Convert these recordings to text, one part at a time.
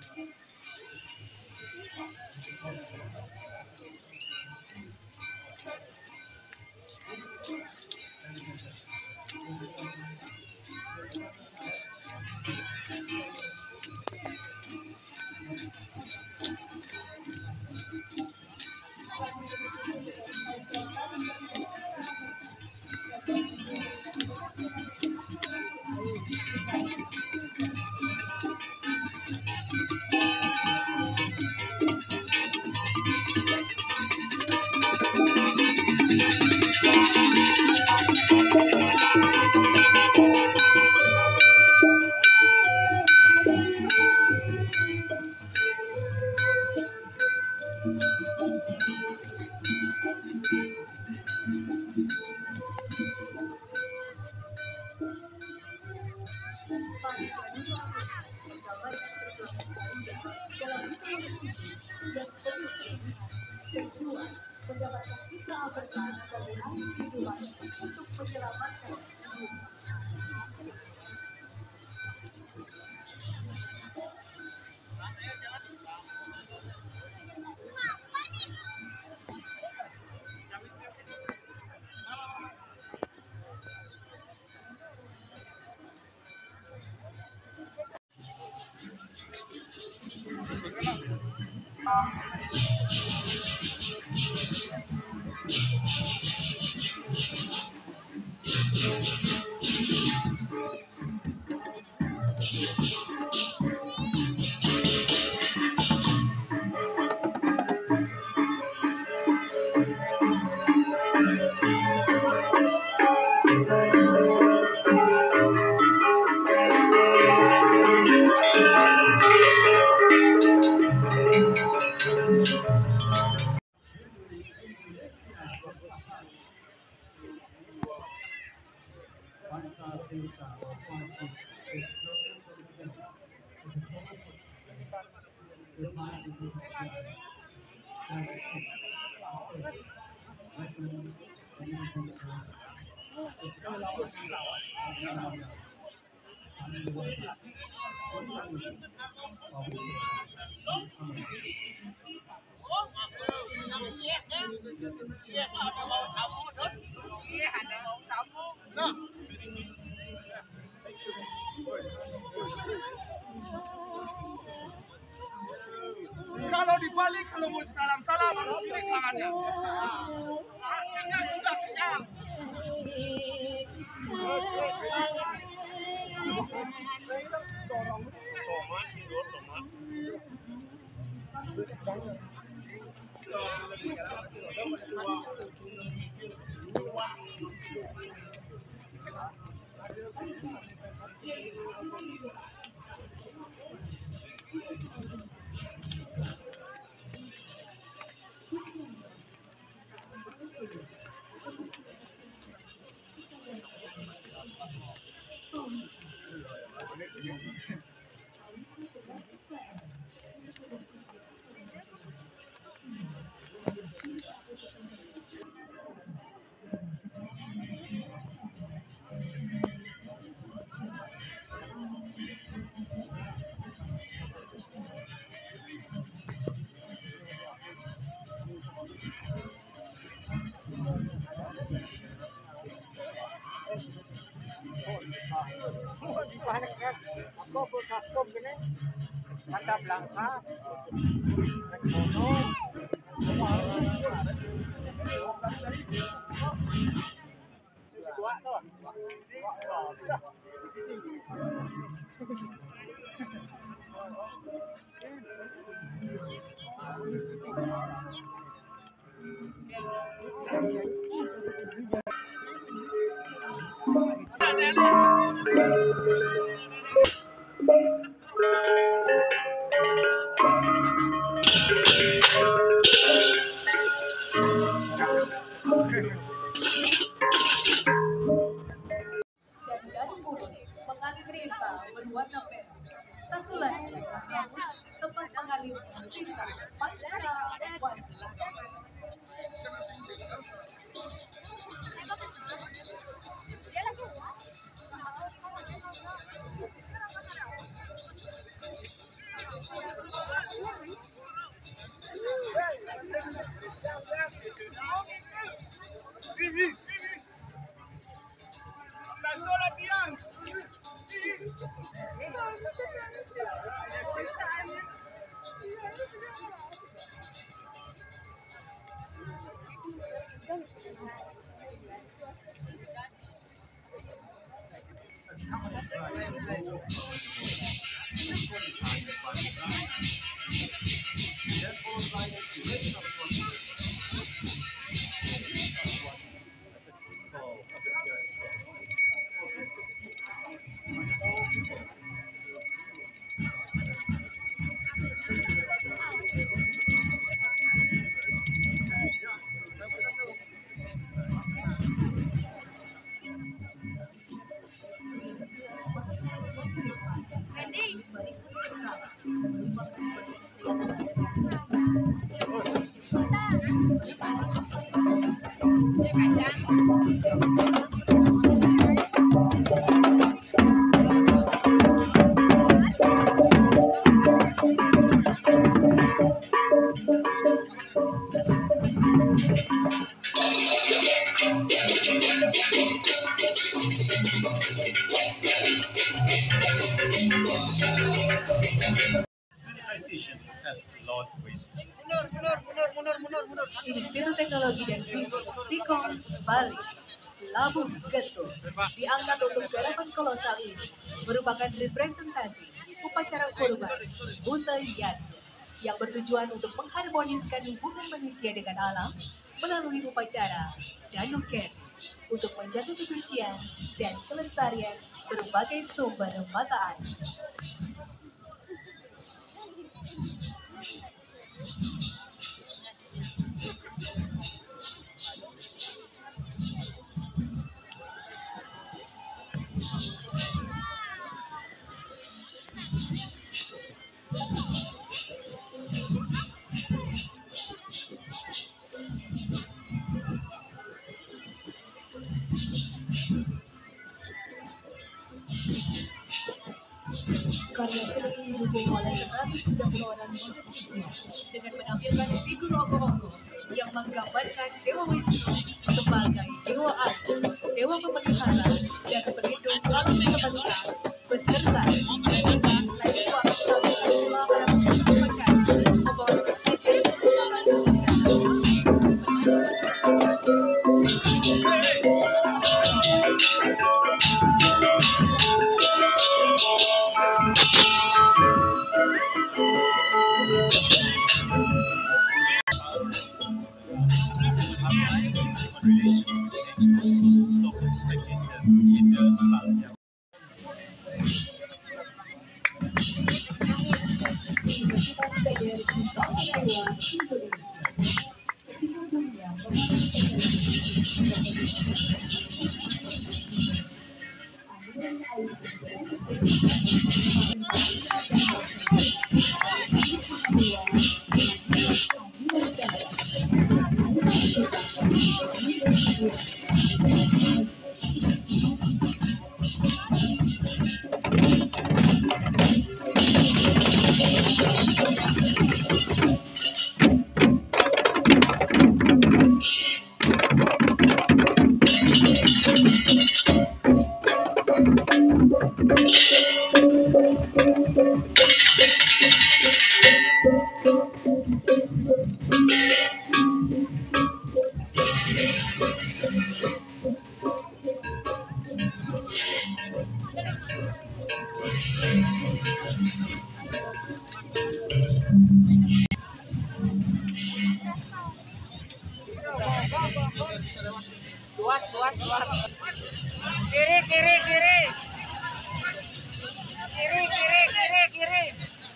Mendapatkan kita berkah dari Tuhan untuk menyelamatkan hidup. Kalau dibalik, kalau mau salam-salam, ini tangannya. Artinya sudah kenyang. Santa Blanca, berwarna merah. Satu lagi, tempat mengalir cinta, Pancara F1. La sola Tian. Institut Teknologi dan Stikom Bali, Labuh Geto, diangkat untuk gerakan kolosal ini merupakan representasi upacara kurban Buntayat yang bertujuan untuk mengharmoniskan hubungan manusia dengan alam melalui upacara Danuken untuk menjaga kesucian dan kelestarian berbagai sumber mata air. Karya seni didukung oleh 130 orang musisi dengan menampilkan figur ogoh-ogoh yang menggambarkan Dewa Wisnu sebagai Dewa Agung, Dewa Pemelihara, dan Pelindung alam semesta, beserta selain waktu para upacara membawa kesajian Kiri.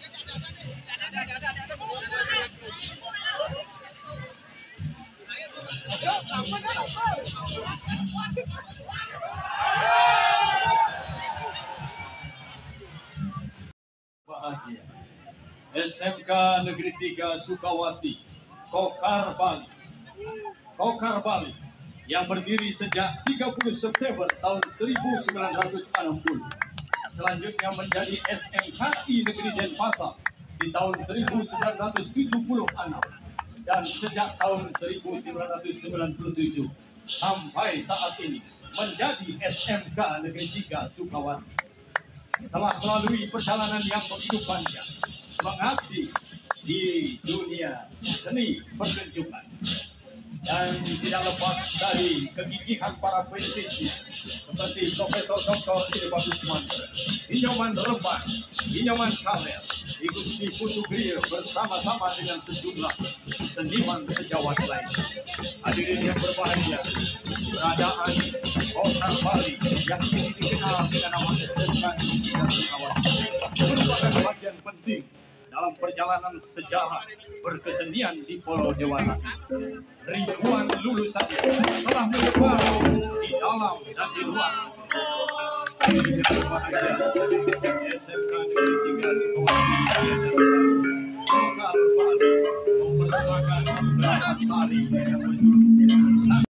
Bahagia. SMK Negeri 3 Sukawati, Kokar Bali. Kokar Bali yang berdiri sejak 30 September tahun 1960. Selanjutnya menjadi SMKI Negeri Denpasar di tahun 1976 dan sejak tahun 1997 sampai saat ini menjadi SMK Negeri 3 Sukawati. Telah melalui perjalanan yang begitu panjang mengabdi di dunia seni pertunjukan, dan tidak lepas dari kegigihan para perintisnya seperti Profesor Dr. Sri Bagus Mantra, Inyoman Remban, Inyoman Kamel, Igusti Putu Griya bersama-sama dengan sejumlah seniman sejawat lain. Hadirin yang berbahagia, keberadaan Kokar Bali yang kini dikenal dengan nama SMK Sukawati merupakan bagian penting dalam perjalanan sejarah berkesenian di Pulau Dewata. Ribuan lulusan telah menyebar di dalam dan di luar. Hadirin yang berbahagia, SMK Negeri 3 Sukawati Kokar Bali mempersembahkan beberapa tari yang